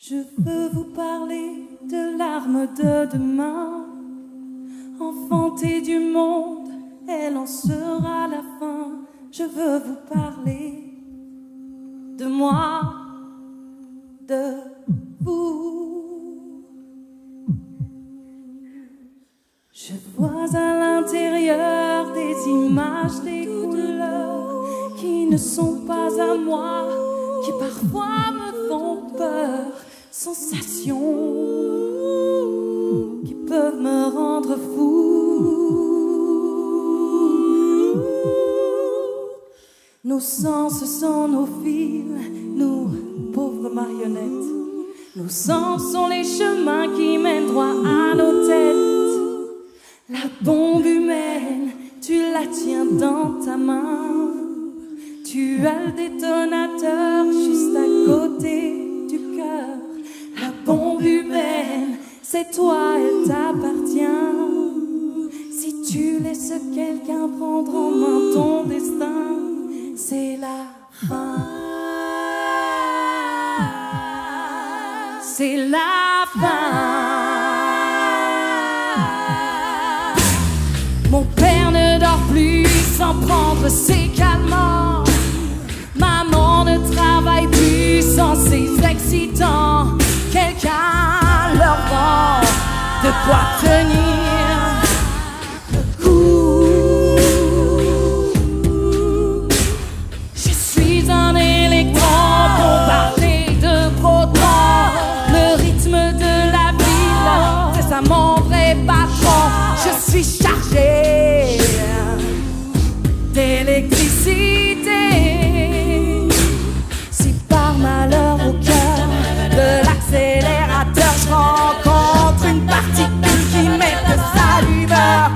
Je veux vous parler de l'arme de demain. Enfantée du monde, elle en sera la fin. Je veux vous parler de moi, de vous. Je vois à l'intérieur des images, des couleurs qui ne sont pas à moi, qui parfois me font peur. Sensations qui peuvent me rendre fou. Nos sens sont nos fils, nous pauvres marionnettes. Nos sens sont les chemins qui mènent droit à nos têtes. La bombe humaine, tu la tiens dans ta main. Tu as le détonateur juste à côté du cœur. La bombe humaine, c'est toi, elle t'appartient. Si tu laisses quelqu'un prendre en main ton destin, c'est la fin. C'est la fin. Mon père ne dort plus sans prendre ses calmants. Maman ne travaille plus sans ses excitants. Quelqu'un leur vend de quoi tenir le coup. Je suis un électron bombardé de protons. Le rythme de la ville, c'est ça mon vrai patron. Je suis chargé d'électricité. Si par malheur au cœur de l'accélérateur je rencontre une particule qui met de sa lueur,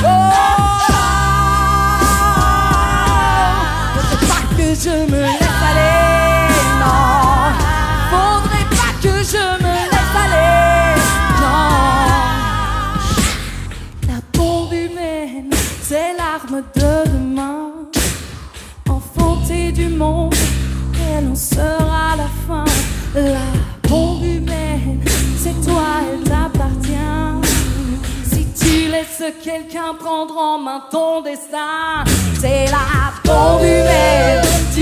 faudrait pas que je me laisse aller, non. Faudrait pas que je me laisse aller, non. La bombe humaine, c'est l'arme de demain. Enfantée du monde, elle en sera la fin. La bombe humaine, c'est toi, elle t'appartient. Si tu laisses quelqu'un prendre en main ton destin, c'est la bombe humaine.